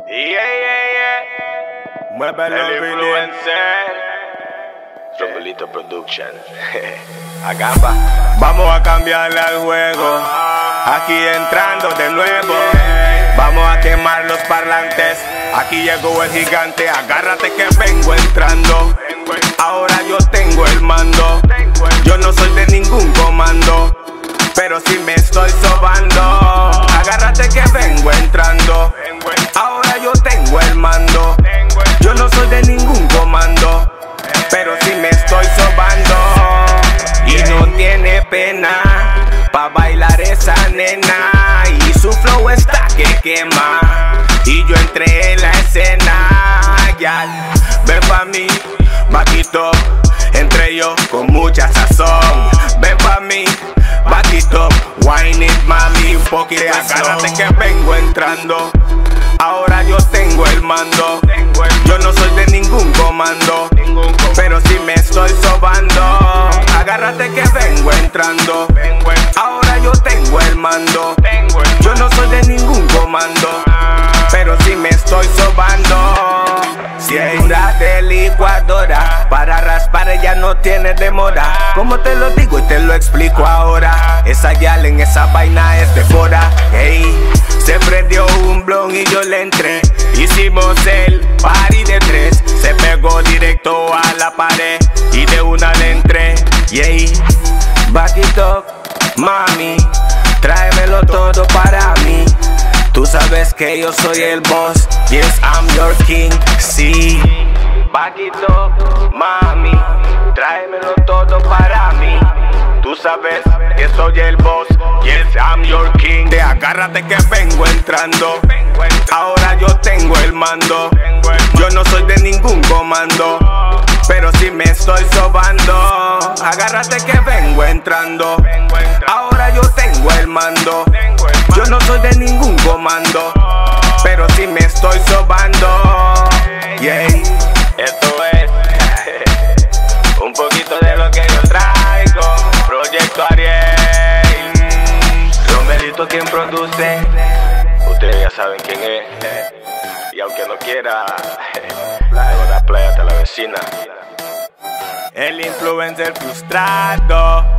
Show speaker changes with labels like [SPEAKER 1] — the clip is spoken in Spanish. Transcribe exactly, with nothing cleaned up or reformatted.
[SPEAKER 1] Yeah, yeah, yeah.
[SPEAKER 2] Muévelo,
[SPEAKER 1] El
[SPEAKER 2] Billy.
[SPEAKER 1] influencer. Romulito Production. Agamba.
[SPEAKER 2] Vamos a cambiarle al juego. Aquí entrando de nuevo. Vamos a quemar los parlantes. Aquí llegó el gigante. Agárrate que vengo entrando. Ahora yo tengo el mando. Yo no soy de ningún comando, pero sí me estoy sobando. Agárrate que vengo entrando. Ahora yo tengo el mando. Yo no soy de ningún comando, pero sí me estoy sobando. Y no tiene pena pa' bailar esa nena. Y su flow está que quema. Y yo entré en la escena. Ya, ven pa' mí, vaquito. Entré yo con mucha sazón. Ven pa' mí, vaquito. Wine it, mami, un poquito de agárrate que vengo entrando. Ahora yo tengo el mando. Yo no soy de ningún comando, pero sí me estoy sobando. Agárrate que vengo entrando. Ahora yo tengo el mando. Yo no soy de ningún comando, pero sí me estoy sobando. Figura de licuadora, para raspar ella no tiene demora. Como te lo digo y te lo explico ahora. Esa yal en esa vaina es de fora. Ey, se prendió un blon y yo le entré. Hicimos el party de tres. Se pegó directo a la pared y de una le entré. Yey, vaquito, mami, tráemelo todo para mí. Tú sabes que yo soy el boss. Yes, I'm your king, sí. Vaquito, mami, tráemelo todo para mí. Tú sabes que soy el boss. Yes, I'm your king. Te agárrate que vengo entrando. Ahora yo tengo el mando. Yo no soy de ningún comando, pero sí me estoy sobando. Agárrate que vengo entrando. Ahora yo tengo el mando. Yo no soy de ningún comando, pero sí me estoy sobando. Yeah.
[SPEAKER 1] Esto es un poquito de lo que yo traigo. Proyecto Ariel. Romerito quien produce. Ustedes ya saben quién es. Y aunque no quiera, la playa hasta la vecina.
[SPEAKER 2] El influencer frustrado.